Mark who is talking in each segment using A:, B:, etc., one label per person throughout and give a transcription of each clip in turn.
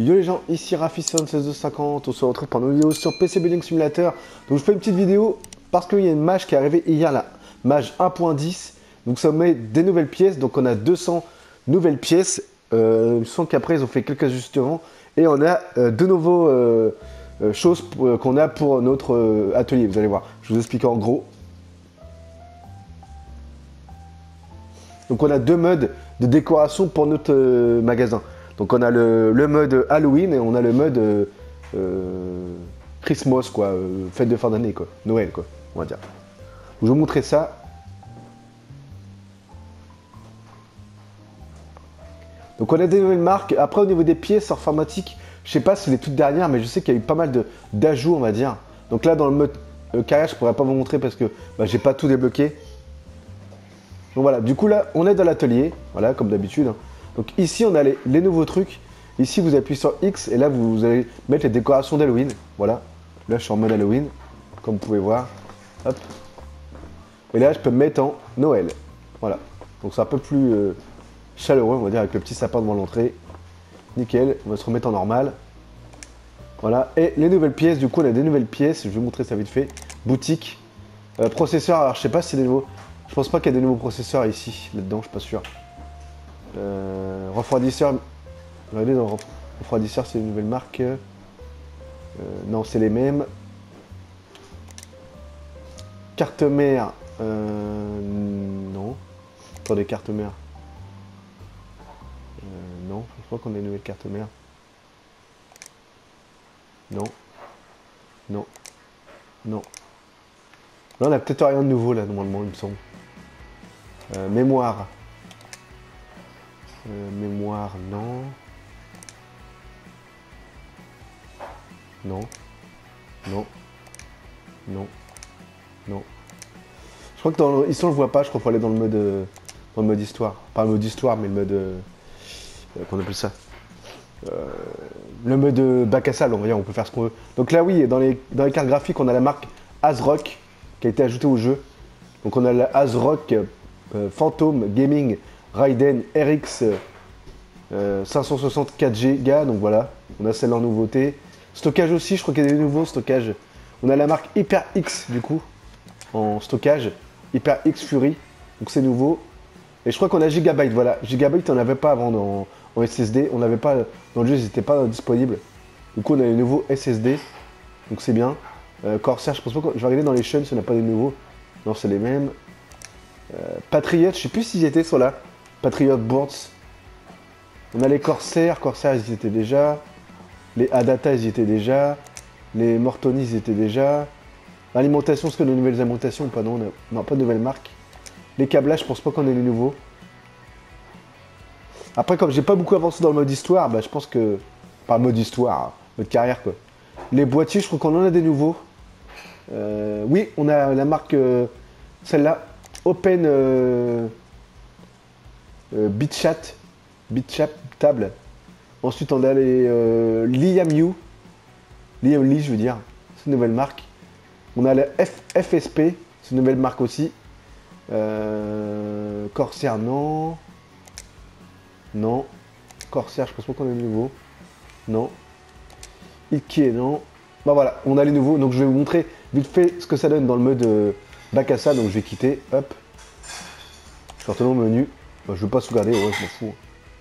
A: Yo les gens, ici Rafison1650, on se retrouve pour une vidéo sur PC Building Simulator. Donc je fais une petite vidéo parce qu'il y a une mage qui est arrivée hier, la mage 1.10. Donc ça met des nouvelles pièces, donc on a 200 nouvelles pièces. Je sens qu'après ils ont fait quelques ajustements. Et on a de nouveaux choses qu'on a pour notre atelier, vous allez voir. Je vous explique en gros. Donc on a deux modes de décoration pour notre magasin. Donc on a le mode Halloween et on a le mode Christmas, quoi, fête de fin d'année, quoi, Noël, quoi, on va dire. Je vais vous montrer ça. Donc on a des nouvelles marques. Après au niveau des pièces informatiques, je sais pas si c'est les toutes dernières, mais je sais qu'il y a eu pas mal d'ajouts, on va dire. Donc là dans le mode carrière, je pourrais pas vous montrer parce que j'ai pas tout débloqué. Donc voilà, du coup là on est dans l'atelier, voilà, comme d'habitude. Donc ici on a les nouveaux trucs. Ici vous appuyez sur X et là vous allez mettre les décorations d'Halloween. Voilà, là je suis en mode Halloween, comme vous pouvez voir. Hop. Et là je peux me mettre en Noël. Voilà, donc c'est un peu plus chaleureux, on va dire, avec le petit sapin devant l'entrée. Nickel, on va se remettre en normal. Voilà, et les nouvelles pièces, du coup on a des nouvelles pièces, je vais vous montrer ça vite fait. Boutique, processeur, alors je sais pas si c'est des nouveaux. Je pense pas qu'il y a des nouveaux processeurs ici, là-dedans, je suis pas sûr. Refroidisseur, regardez dans refroidisseur, c'est une nouvelle marque. Non, c'est les mêmes. Carte mère, non. Attendez, carte mère. Non, je crois qu'on a une nouvelle carte mère. Non. Non. Non. Là, on a peut-être rien de nouveau, là, normalement, il me semble. Mémoire. Mémoire, non. Non. Non. Non. Non. Je crois que ici on le voit pas, je crois qu'il faut aller dans le mode histoire. Pas le mode histoire, mais le mode... qu'on appelle ça, le mode bac à sable, on va dire, on peut faire ce qu'on veut. Donc là oui, dans les cartes graphiques, on a la marque ASRock qui a été ajoutée au jeu. Donc on a la ASRock Phantom Gaming Raiden RX 564 Go, donc voilà, on a celle en nouveauté. Stockage aussi, je crois qu'il y a des nouveaux stockages. On a la marque HyperX du coup, en stockage, HyperX Fury, donc c'est nouveau. Et je crois qu'on a Gigabyte, voilà. Gigabyte, on n'avait pas avant en SSD. On n'avait pas, dans le jeu, ils n'étaient pas disponibles. Du coup, on a les nouveaux SSD. Donc c'est bien. Corsair, je pense pas que... Je vais regarder dans les chaînes si on n'a pas des nouveaux. Non, c'est les mêmes. Patriot, je sais plus s'ils étaient sur là. Patriot Boards. On a les Corsair. Corsair, ils y étaient déjà. Les Adata, ils y étaient déjà. Les Mortoni, ils y étaient déjà. L'alimentation, est-ce qu'on a de nouvelles alimentations ou pas? Non, non, pas de nouvelles marques. Les câblages, je pense pas qu'on ait les nouveaux. Après, comme j'ai pas beaucoup avancé dans le mode histoire, je pense que... Pas mode histoire, hein, mode carrière, quoi. Les boîtiers, je crois qu'on en a des nouveaux. Oui, on a la marque... celle-là. Open... BitChat. BitChat table. Ensuite, on a les... Liam Lee, je veux dire. C'est une nouvelle marque. On a la FSP. C'est une nouvelle marque aussi. Corsair, non. Non. Corsair, je pense pas qu'on a les nouveaux. Non. Ikea, non. Bah voilà, on a les nouveaux. Donc je vais vous montrer vite fait ce que ça donne dans le mode bac à ça. Donc je vais quitter. Hop. Je suis retourné au menu. Bah, je veux pas sauvegarder, ouais, je m'en fous.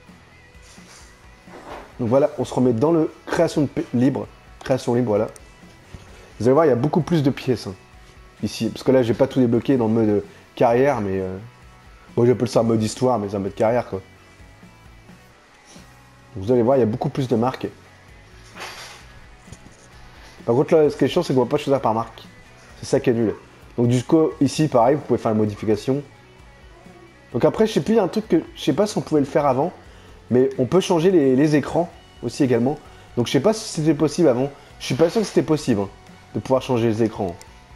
A: Donc voilà, on se remet dans le création libre. Création libre, voilà. Vous allez voir, il y a beaucoup plus de pièces hein, ici. Parce que là, j'ai pas tout débloqué dans le mode carrière, mais bon, j'appelle ça un mode histoire, mais c'est un mode carrière quoi. Donc, vous allez voir, il y a beaucoup plus de marques. Par contre, là, ce qui est chiant, c'est qu'on voit pas choisir par marque. C'est ça qui est nul. Donc, du coup, ici, pareil, vous pouvez faire la modification. Donc, après, je sais plus, il y a un truc que je sais pas si on pouvait le faire avant, mais on peut changer les écrans aussi également. Donc, je sais pas si c'était possible avant. Je suis pas sûr que c'était possible hein, de pouvoir changer les écrans.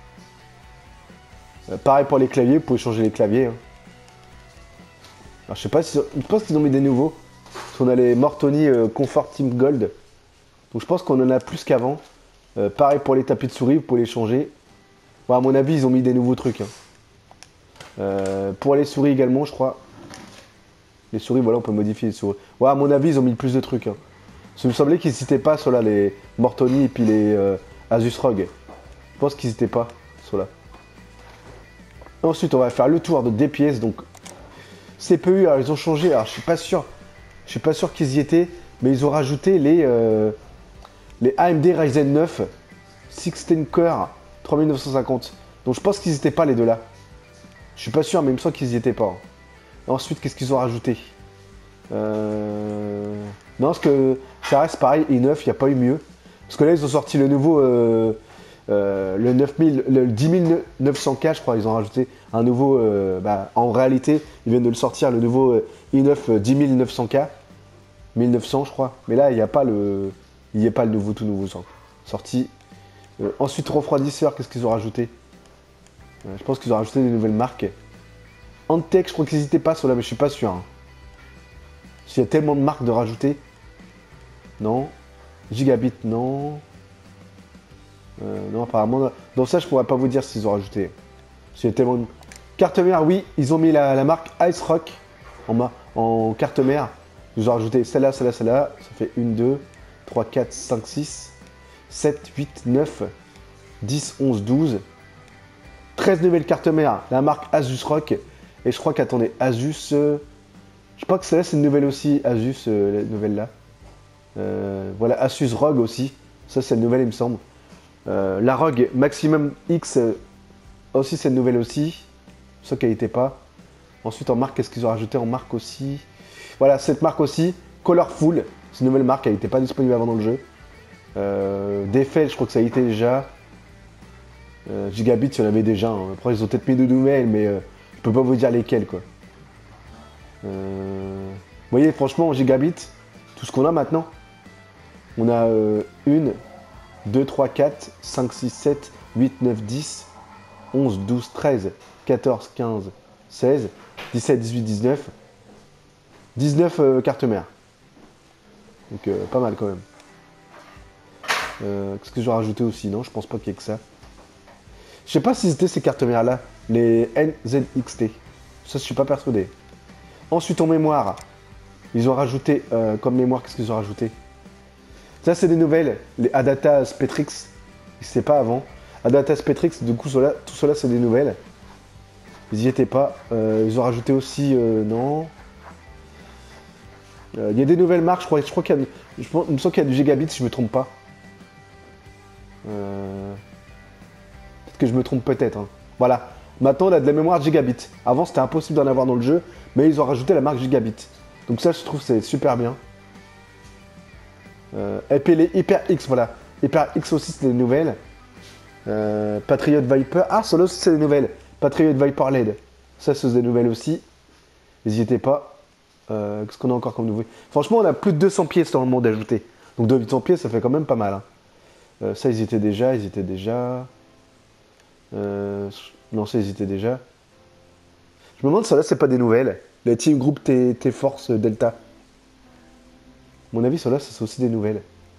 A: Pareil pour les claviers, vous pouvez changer les claviers. Hein. Alors je sais pas si... Je pense qu'ils ont mis des nouveaux. Parce qu'on a les Mortoni Comfort Team Gold. Donc je pense qu'on en a plus qu'avant. Pareil pour les tapis de souris, vous pouvez les changer. Bon, à mon avis, ils ont mis des nouveaux trucs. Hein. Pour les souris également, je crois. Les souris, voilà, on peut modifier les souris. Ouais, à mon avis, ils ont mis plus de trucs. Hein. Ça me semblait qu'ils n'hésitaient pas, ceux-là, les Mortoni et puis les Asus ROG. Je pense qu'ils n'hésitaient pas, ceux-là. Ensuite, on va faire le tour de DPS. Donc, CPU, alors ils ont changé. Alors, je suis pas sûr. Je suis pas sûr qu'ils y étaient, mais ils ont rajouté les AMD Ryzen 9 16 Core 3950. Donc, je pense qu'ils n'étaient pas les deux là. Je suis pas sûr, mais il me semble qu'ils y étaient pas. Ensuite, qu'est-ce qu'ils ont rajouté? Non, parce que ça reste pareil, i9, il n'y a pas eu mieux. Parce que là, ils ont sorti le nouveau, le 9000, le 10900K, je crois, ils ont rajouté un nouveau, en réalité, ils viennent de le sortir, le nouveau i9 10900K, 1900, je crois. Mais là, il n'y a pas le, il n'y a pas le nouveau, tout nouveau sorti. Ensuite, refroidisseur, qu'est-ce qu'ils ont rajouté? Je pense qu'ils ont rajouté des nouvelles marques. Antec, je crois qu'ils n'hésitaient pas sur là, mais je suis pas sûr. Hein. S'il y a tellement de marques de rajouter. Non. Gigabit, non. Non, apparemment. Dans ça, je pourrais pas vous dire s'ils ont rajouté. S'il y a tellement de. Carte mère, oui, ils ont mis la marque Ice Rock en carte mère. Ils ont rajouté celle-là, celle-là, celle-là. Ça fait 1, 2, 3, 4, 5, 6, 7, 8, 9, 10, 11, 12. 13 nouvelles cartes mères. La marque Asus Rock. Et je crois qu'attendez, Asus. Je crois que celle-là, c'est une nouvelle aussi. Asus, la nouvelle là. Voilà, Asus ROG aussi. Ça, c'est une nouvelle, il me semble. La ROG Maximum X, aussi, c'est une nouvelle aussi. Ça qu'elle n'était pas. Ensuite, en marque, qu'est-ce qu'ils ont rajouté en marque aussi? Voilà, cette marque aussi. Colorful. C'est une nouvelle marque, elle n'était pas disponible avant dans le jeu. Defel, je crois que ça y était déjà. Gigabit, il y en avait déjà. Hein. Après, ils ont peut-être mis de nouvelles, mais je peux pas vous dire lesquelles, quoi. Vous voyez, franchement, en Gigabit, tout ce qu'on a maintenant, on a 1, 2, 3, 4, 5, 6, 7, 8, 9, 10, 11, 12, 13, 14, 15, 16, 17, 18, 19. 19 cartes mères. Donc pas mal quand même. Qu'est-ce que je vais rajouter aussi? Non, je pense pas qu'il y ait que ça. Je sais pas si c'était ces cartes mères là, les NZXT. Ça, je suis pas persuadé. Ensuite, en mémoire, ils ont rajouté comme mémoire, qu'est-ce qu'ils ont rajouté? Ça, c'est des nouvelles. Les Adata Spectrix. C'est pas avant. Adata Spectrix, du coup, tout cela, c'est des nouvelles. Ils y étaient pas. Ils ont rajouté aussi. Non. Il y a des nouvelles marques, je crois qu'il y a. Il me semble qu'il y a du Gigabit, si je me trompe pas. Peut-être que je me trompe peut-être. Hein. Voilà. Maintenant, on a de la mémoire Gigabit. Avant, c'était impossible d'en avoir dans le jeu, mais ils ont rajouté la marque Gigabit. Donc ça, je trouve que c'est super bien. Et puis les HyperX, voilà. HyperX aussi, c'est des nouvelles. Patriot Viper. Ah, cela aussi, c'est des nouvelles. Patriot Viper LED. Ça, c'est des nouvelles aussi. N'hésitez pas. Qu'est-ce qu'on a encore comme nouveau? Franchement, on a plus de 200 pièces dans le monde ajouté. Donc 200 pièces, ça fait quand même pas mal. Hein. Ça, ils étaient déjà. Non, ça, ils étaient déjà. Je me demande si là, c'est pas des nouvelles. Les Team Group T-Force Delta. À mon avis, ceux-là, c'est aussi des nouvelles.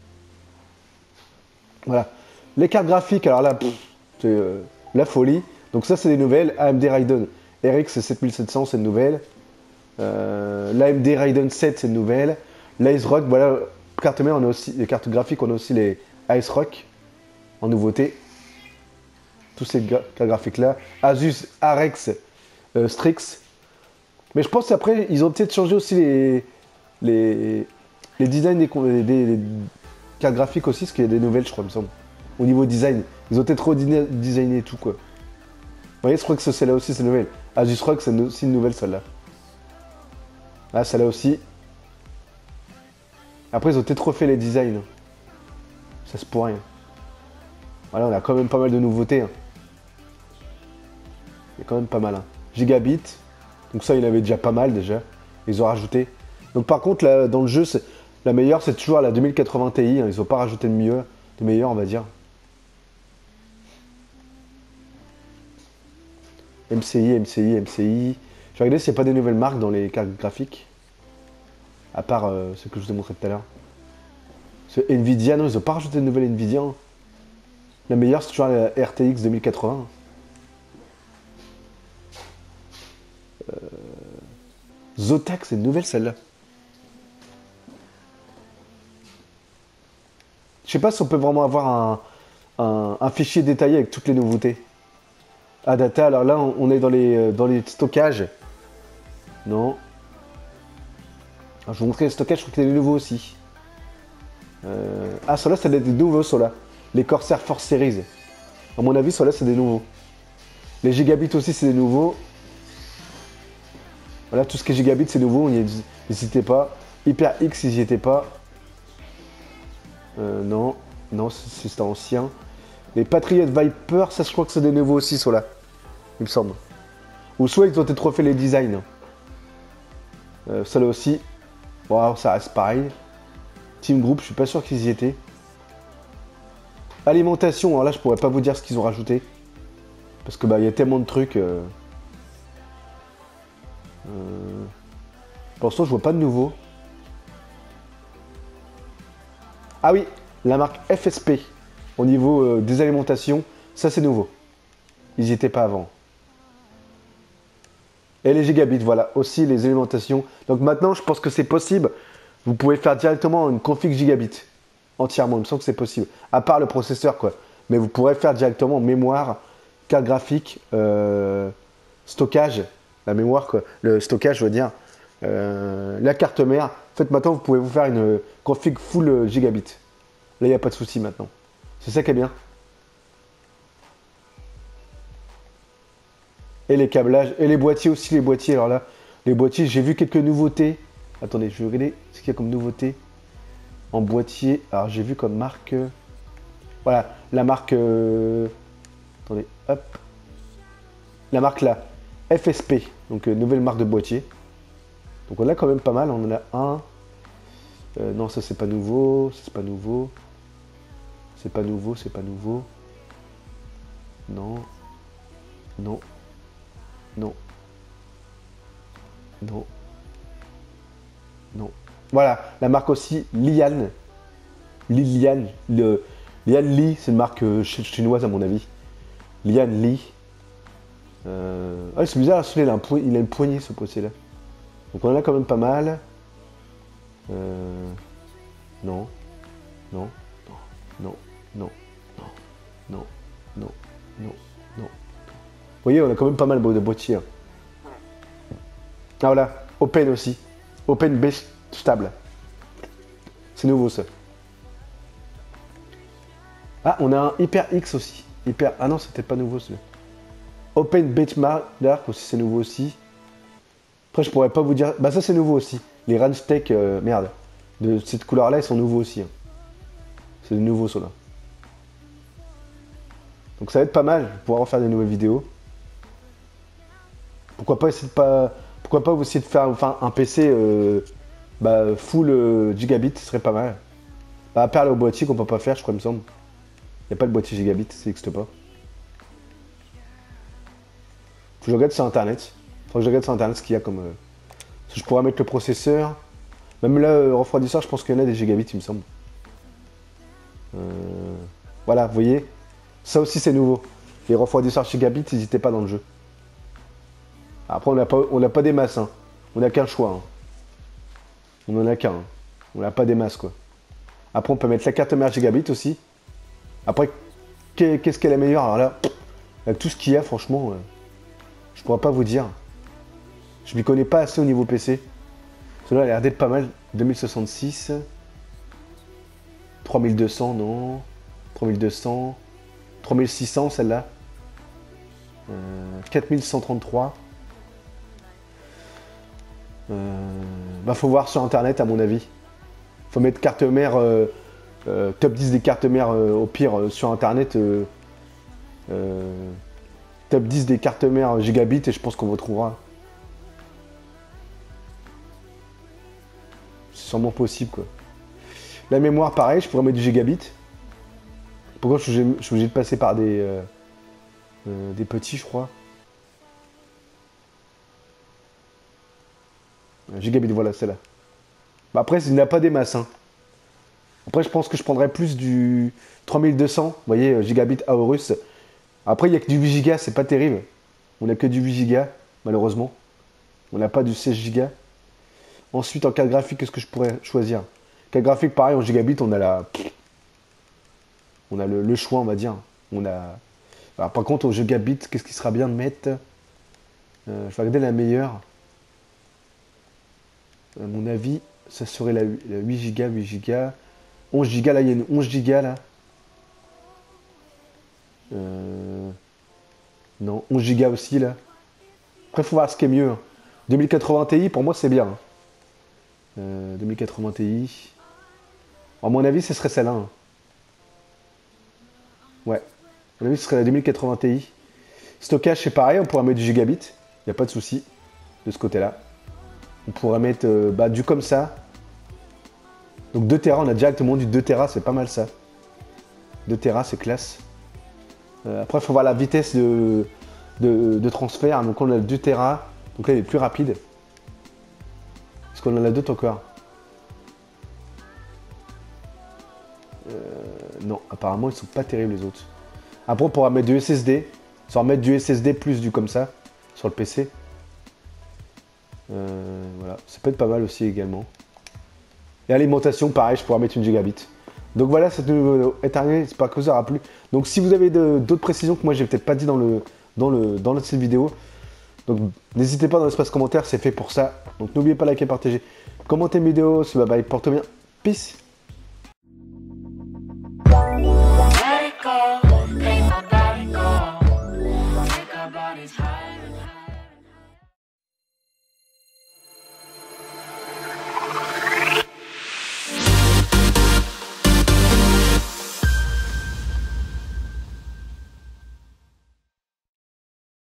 A: Voilà. Les cartes graphiques, alors là, c'est la folie. Donc ça, c'est des nouvelles. AMD Radeon RX 7700, c'est une nouvelle. L'AMD Radeon 7, c'est une nouvelle. L'Ice Rock, voilà. Carte mère, on a aussi les cartes graphiques, on a aussi les Ice Rock en nouveauté. Tous ces cartes graphiques-là. Asus RX Strix. Mais je pense qu'après, ils ont peut-être changé aussi les designs des cartes graphiques aussi, parce qu'il y a des nouvelles, je crois, il me semble. Au niveau design, ils ont peut-être redesigné tout, quoi. Vous voyez, je crois que celle-là aussi, c'est nouvelle. Asus ROG, c'est aussi une nouvelle, celle-là. Ah, celle-là aussi. Après, ils ont peut-être refait les designs. Ça se pourrait. Hein. Voilà, on a quand même pas mal de nouveautés. Hein. Il y a quand même pas mal. Hein. Gigabit. Donc ça, il y en avait déjà pas mal, déjà. Ils ont rajouté. Donc par contre, là, dans le jeu, la meilleure, c'est toujours la 2080 Ti. Hein. Ils n'ont pas rajouté de meilleur, on va dire. MCI. Je vais regarder s'il n'y a pas des nouvelles marques dans les cartes graphiques. À part ce que je vous ai montré tout à l'heure. Nvidia, non, ils n'ont pas rajouté de nouvelles Nvidia. Hein. La meilleure, c'est toujours la RTX 2080. Zotac, c'est une nouvelle celle-là. sais pas si on peut vraiment avoir un fichier détaillé avec toutes les nouveautés. Ah, data, alors là, on est dans les stockages. Non. Alors, je vais vous montrer les stockages, je crois qu'il y a des nouveaux aussi. Ah, ceux-là, c'est des nouveaux, ceux-là. Les Corsair Force Series. À mon avis, ceux-là, c'est des nouveaux. Les gigabits aussi, c'est des nouveaux. Voilà, tout ce qui est gigabit, c'est nouveau. N'hésitez pas. HyperX, ils n'y étaient pas. Non. Non, c'est ancien. Les Patriot Viper, ça, je crois que c'est des nouveaux aussi, ceux-là. Il me semble. Ou soit ils ont peut-être refait les designs. Ceux-là aussi. Wow, ça reste pareil. Team Group, je suis pas sûr qu'ils y étaient. Alimentation, alors là, je pourrais pas vous dire ce qu'ils ont rajouté. Parce que bah, il y a tellement de trucs. Pour l'instant, je vois pas de nouveau. Ah oui, la marque FSP. Au niveau des alimentations, ça c'est nouveau. Ils n'y étaient pas avant. Et les gigabits, voilà, aussi les alimentations. Donc maintenant, je pense que c'est possible. Vous pouvez faire directement une config gigabit. Entièrement, il me semble que c'est possible. À part le processeur, quoi. Mais vous pourrez faire directement mémoire, carte graphique, stockage. La mémoire, quoi. Le stockage, je veux dire. La carte mère. En fait, maintenant, vous pouvez vous faire une config full gigabit. Là, il n'y a pas de souci maintenant. C'est ça qui est bien. Et les câblages. Et les boîtiers aussi, les boîtiers. Alors là, les boîtiers, j'ai vu quelques nouveautés. Attendez, je vais regarder ce qu'il y a comme nouveauté en boîtier. Alors, j'ai vu comme marque... voilà, la marque... attendez, hop. La marque là, FSP. Donc, nouvelle marque de boîtier. Donc, on a quand même pas mal. On en a un. Non, ça, c'est pas nouveau. C'est pas nouveau. C'est pas nouveau, c'est pas nouveau. Non. Non. Non. Non. Non. Voilà, la marque aussi Lian. Lilian. Lian Li, c'est une marque chinoise à mon avis. Lian Li. Ah, c'est bizarre, celui-là, il a une poignée ce poitier-là. Donc on en a quand même pas mal. Non. Non. Non. Non. Non. Non. Non. Non. Non. Vous voyez, on a quand même pas mal de boîtiers. Ah voilà, Open aussi. Open Base Stable. C'est nouveau ça. Ah, on a un HyperX aussi. Ah non, c'était pas nouveau celui-là. Open Benchmark Dark aussi, c'est nouveau aussi. Après, je pourrais pas vous dire. Bah, ça, c'est nouveau aussi. Les Ranstech, merde. De cette couleur-là, ils sont nouveaux aussi. Hein. C'est nouveau ceux-là. Donc, ça va être pas mal. Pouvoir en faire des nouvelles vidéos. Pourquoi pas essayer de pas. Pourquoi pas vous essayer de faire enfin, un PC full gigabit, ce serait pas mal. Bah, à part le boîtier qu'on peut pas faire, je crois, il me semble. Il n'y a pas de boîtier gigabit, ça n'existe pas. Faut que je regarde sur internet. Faut que je regarde sur internet ce qu'il y a comme. Je pourrais mettre le processeur. Même là, refroidisseur, je pense qu'il y en a des gigabits, il me semble. Voilà, vous voyez. Ça aussi, c'est nouveau. Les refroidisseurs gigabit, ils n'étaient pas dans le jeu. Après, on n'a pas des masses. Hein. On n'a qu'un choix. Hein. On en a qu'un. Hein. On n'a pas des masses, quoi. Après, on peut mettre la carte mère gigabit aussi. Après, qu'est-ce qu'elle est la meilleure? Alors là, avec tout ce qu'il y a, franchement, je pourrais pas vous dire. Je m'y connais pas assez au niveau PC. Cela a l'air d'être pas mal. 2066. 3200, non. 3200. 3600, celle-là. 4133. Faut voir sur internet, à mon avis. Faut mettre carte mère. Top 10 des cartes mères au pire sur internet. Top 10 des cartes mères gigabit et je pense qu'on vous trouvera. C'est sûrement possible quoi. La mémoire pareil, je pourrais mettre du gigabit. Pourquoi je suis obligé de passer par des petits je crois. Gigabit, voilà, c'est là. Bah après, il n'y a pas des masses. Hein. Après, je pense que je prendrais plus du 3200, vous voyez, gigabit Aorus. Après, il n'y a que du 8 Go, c'est pas terrible. On n'a que du 8 Go, malheureusement. On n'a pas du 16 Go. Ensuite, en carte graphique, qu'est-ce que je pourrais choisir? Carte graphique, pareil, en gigabit, on a la... On a le choix, on va dire. On a... Alors, par contre, au Gigabit, qu'est-ce qui sera bien de mettre? Je vais regarder la meilleure. À mon avis, ça serait la 8 Go, 8 Go. 11 Go, là, il y a une 11 Go, là. Non, 11 Go aussi, là. Après, faut voir ce qui est mieux. 2080 Ti, pour moi, c'est bien. 2080 Ti. À mon avis, ce serait celle-là. Hein. Ouais. À mon avis, ce serait la 2080 Ti. Stockage, c'est pareil, on pourra mettre du gigabit. Il n'y a pas de souci de ce côté-là. On pourrait mettre du comme ça. Donc 2 Tera, on a directement du 2 Tera, c'est pas mal ça. 2 Tera, c'est classe. Après, il faut voir la vitesse de transfert. Donc on a le 2 Tera. Donc là, il est plus rapide. Est-ce qu'on en a d'autres encore? Non, apparemment, ils sont pas terribles les autres. Après, on pourra mettre du SSD. Sans mettre du SSD plus du comme ça sur le PC. Voilà, ça peut être pas mal aussi également. Et alimentation, pareil, je pourrais mettre une gigabit. Donc voilà, cette vidéo est terminée, j'espère que vous aura plu. Donc si vous avez d'autres précisions que moi j'ai peut-être pas dit dans cette vidéo, donc n'hésitez pas dans l'espace commentaire, c'est fait pour ça. Donc n'oubliez pas de liker, partager, commenter mes vidéos, c'est bye bye, porte bien, peace. Let it go, make my body go. Take our bodies high.